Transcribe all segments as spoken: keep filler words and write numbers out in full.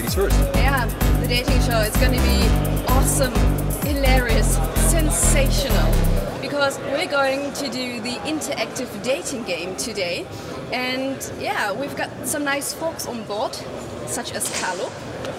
ladies first. Yeah, the dating show is going to be awesome, hilarious, sensational. Because we're going to do the interactive dating game today. And yeah, we've got some nice folks on board, such as Carlo.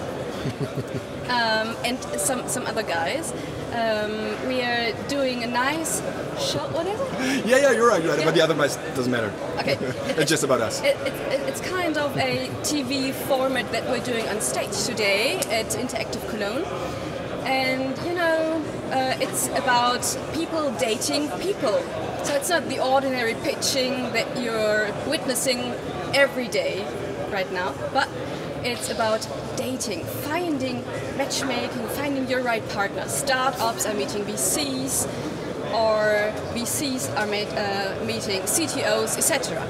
um, and some, some other guys. Um, we are doing a nice show. What is it? Yeah, yeah, you're right, you're right. Yeah. But the other guys doesn't matter. Okay. It's just about us. It, it, it's kind of a T V format that we're doing on stage today at Interactive Cologne. And you know, uh, it's about people dating people. So it's not the ordinary pitching that you're witnessing every day right now, but it's about dating, finding matchmaking, finding your right partner. Startups are meeting V Cs, or V Cs are met, uh, meeting C T Os, et cetera.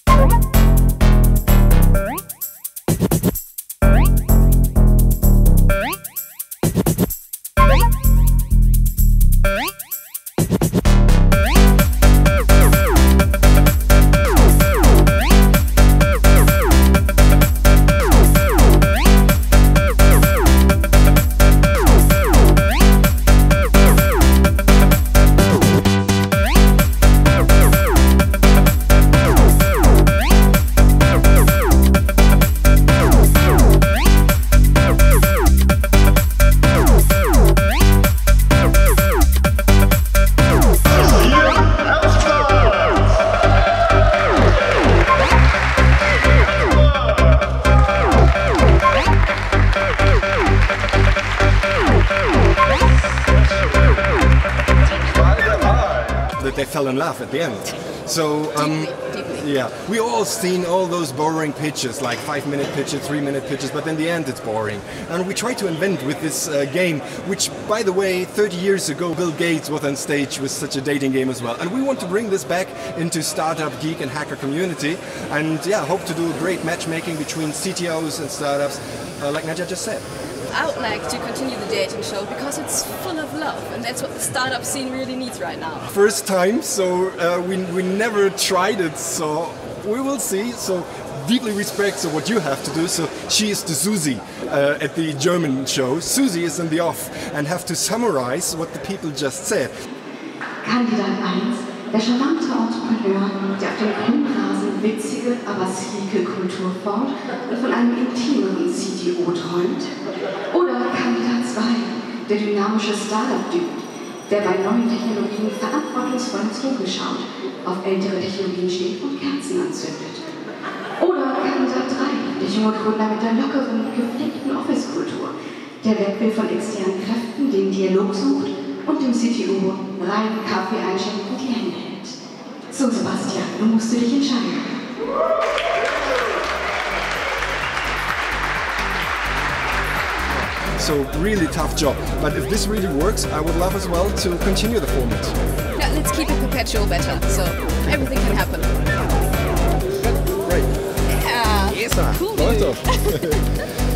That they fell in love at the end. So, um, Deeply, deeply. yeah, we all seen all those boring pitches, like five-minute pitches, three-minute pitches, but in the end it's boring. And we try to invent with this uh, game, which, by the way, thirty years ago, Bill Gates was on stage with such a dating game as well. And we want to bring this back into startup, geek, and hacker community. And yeah, hope to do great matchmaking between C T Os and startups, uh, like Nadja just said. I would like to continue the dating show because it's full of love, and that's what the startup scene really needs right now. First time, so uh, we, we never tried it, so we will see. So deeply respect so what you have to do. So she is the Susi uh, at the German show. Susi is in the off and have to summarize what the people just said. Kandidat eins, der charmante Entrepreneur, der auf dem grünen Rasen witzige, aber sleeke Kultur fort und von einem intimeren C T O träumt. Oder Kandidat zwei, der dynamische Startup-Dude, der bei neuen Technologien verantwortungsvoll ins Dunkel schaut, auf ältere Technologien steht und Kerzen anzündet. Oder Kandidat drei, der junge Gründer mit der lockeren, gepflegten Office-Kultur, der weg will von externen Kräften, den Dialog sucht und dem C T O reinen Kaffee einschenkt und die Hände hält. So, Sebastian, nun musst du dich entscheiden. So really tough job. But if this really works, I would love as well to continue the format. Yeah, let's keep it perpetual better, so everything can happen. Great. Yeah. Yes, sir. Cool. Läuft doch.